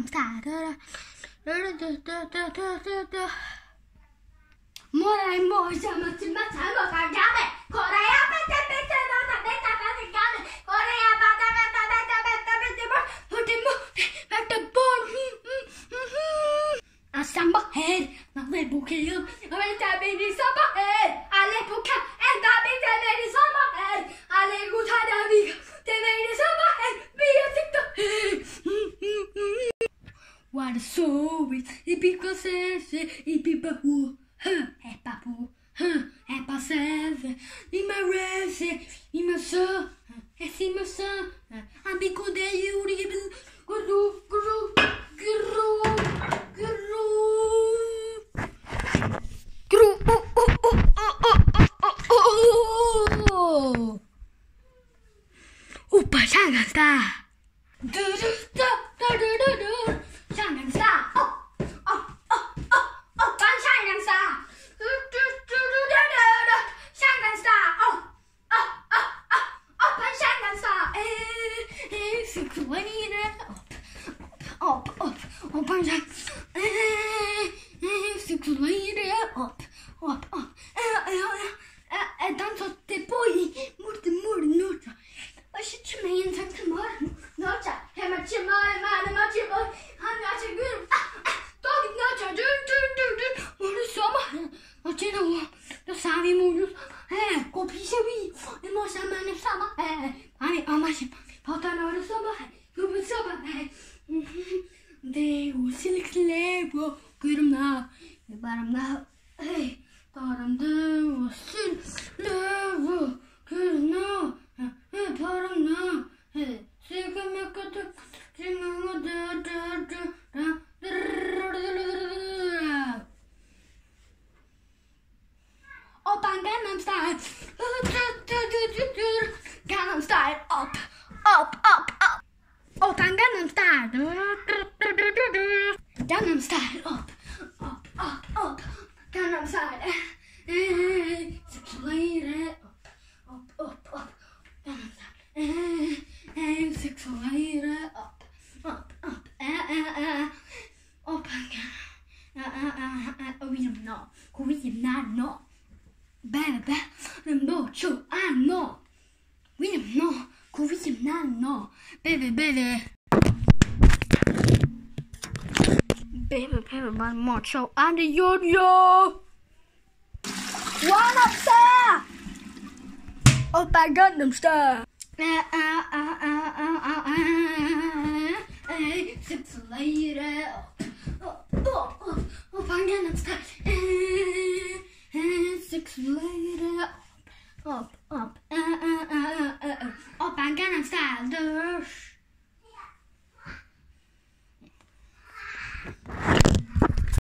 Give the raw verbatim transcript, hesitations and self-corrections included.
style. More and more, so much, much, I'm a garden. Korea, better, better, better, better, better, garden. Korea, better, better, better, better, better, better, better, born. A summer head, my little kid, I'm a baby summer head. I let you come and I be the lady summer head. I let you tie the big, the lady summer head. Be a sick. What a soul is it because it be who, huh, a papu, huh, a passive, in my race, in my soul, I see my son, I'm because they you even guru, guru, guru, guru, guru, oh, oh, oh, oh, oh, oh, oh, Oppa shawgian star. Do do do do do do. Shawgian star. Oh oh oh oh. Oppan shawgian star. Do do do do do do. Shawgian star. Oh oh oh oh. Oppan shawgian star. Eh eh. Six twenty up up up. Oppan shawgian. Eh eh. Six twenty up up up. Eh eh eh. E danzotte poi molto molto molto. Aš čia mein sakti noriu, nu čia, hema čia mane, mane, ma čia mane, hana čia guru, togi nu čia, du, du, du, du, mori soma, o čia nu, tu savi mūjus, eh, kopierar, e mo sama ne sama, eh, ani amashi, pata nori soma, gubu soma, eh, de usilik lebo, gurum na, baram na, eh, taram de usil lebo, gurum na. Hey, pardon, no. Hey, see, come here, cut the thing on the Oppan Gangnam Style. Gangnam Style. Up, up, up, up. Oppan Gangnam Style. Gangnam Style. Up, up, up, up. Gangnam Style. Hey, six later. Up, up, up, up. Eh, eh, six later, up, up, up, eh, eh, eh, up again, eh, eh, eh, eh, we don't know, we do not know, baby, baby, no, true, I know, we don't know, we do not know, baby, baby, baby, baby, one more show, and the yo-yo, one up, sir. Oppan Gangnam Style. Ah ah ah ah ah ah ah. Six later.